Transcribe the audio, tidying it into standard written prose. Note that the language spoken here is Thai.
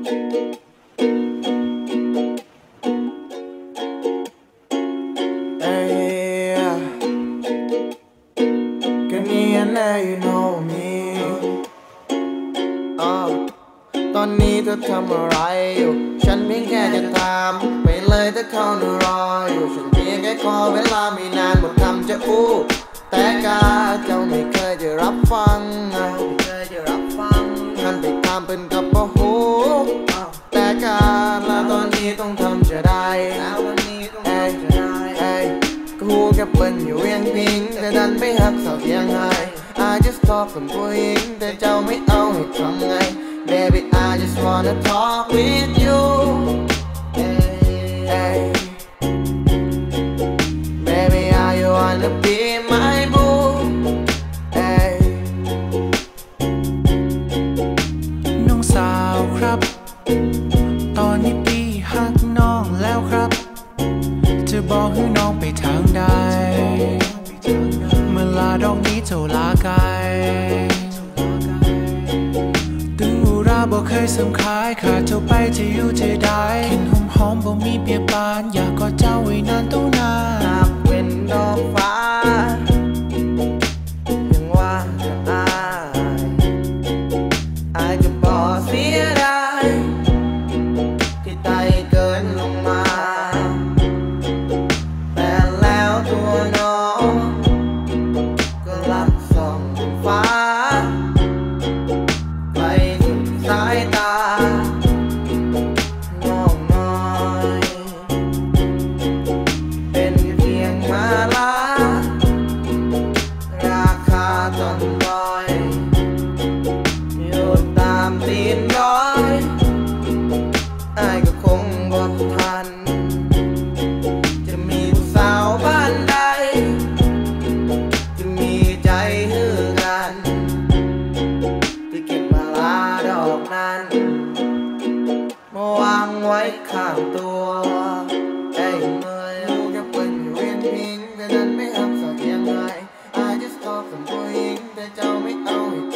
You know me ตอนนี้เธอทำอะไรอยู่ฉันเพียงแค่จะถามไปเลยถ้าเขาน่ารออยู่ฉันเพียงแค่ขอเวลาไม่นานหมดคำจะอู้แต่กาเจ้าไม่เคยจะรับฟังหันไปตามเป็นกับบ่หูแต่กาแล้วตอนนี้ต้องทำจะได้ก็หูแค่เป็นอยู่เวียงพิงแต่ดันไปหักเสาเทียงไห้I just talk กับผู้หญิงแต่เจ้าไม่เอาให้ทำไง Baby I just wanna talk with you Baby I you wanna be my boo น้องสาวครับตอนนี้พี่หักน้องแล้วครับจะบอกให้น้องไปทางใดเมื่อลาดอกนี้เจ้าลาไกลตึงอุราบ่เคยสำคายขาดเจ้าไปจะอยู่จะได้กินหอมหอมบ่มีเปียบานอยากกอดเจ้าไว้นานเท่านานหากเป็นดอกฟ้ายังว่าจะอายจะบอกเสียดายที่ใจเกินลงมาแต่แล้วตัวน้องก็ลับส่องฟ้าไปสุดสายตาน้องน้อยเป็นเพียงมาลาราคาต้นดอยอยู่ตามตีนร้อยอายก็คงบอกทันจะมีผู้สาวบ้านใดจะมีใจฮือกันที่เก็บมาลาดอกนั้นมาวางไว้ข้างตัวเมื่อยรู้แค่เป็นอยู่เวียนพิงแต่นั้นไม่หักสักยังไง I just talk กับผู้หญิงแต่เจ้าไม่เอาให้